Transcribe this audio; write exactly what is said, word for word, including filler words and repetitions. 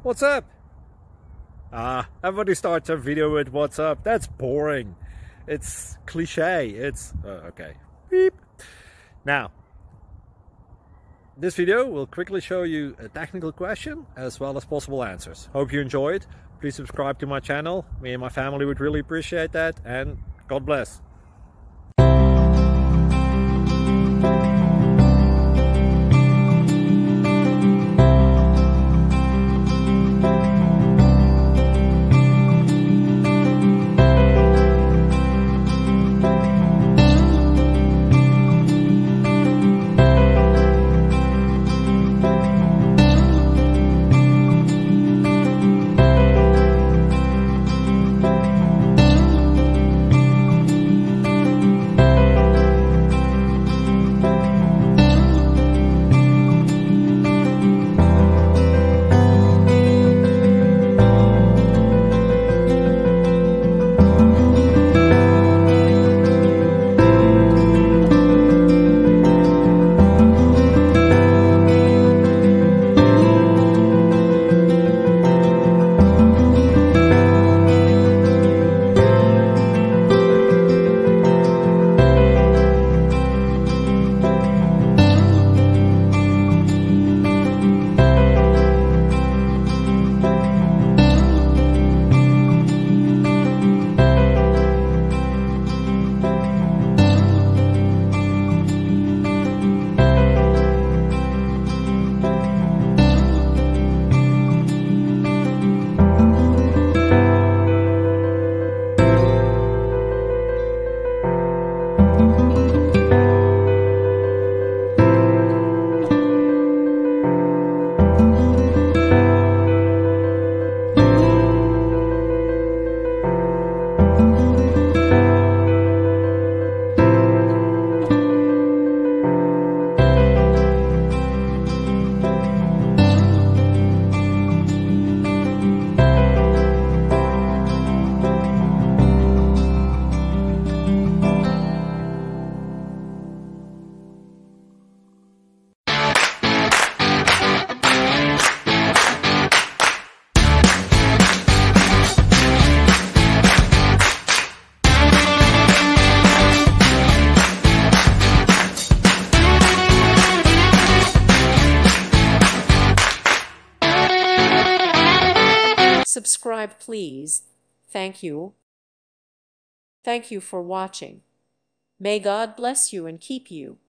What's up? Ah, everybody starts a video with what's up. That's boring. It's cliche. It's uh, okay. Beep. Now, this video will quickly show you a technical question as well as possible answers. Hope you enjoy it. Please subscribe to my channel. Me and my family would really appreciate that, and God bless. Subscribe, please. Thank you. Thank you for watching. May God bless you and keep you.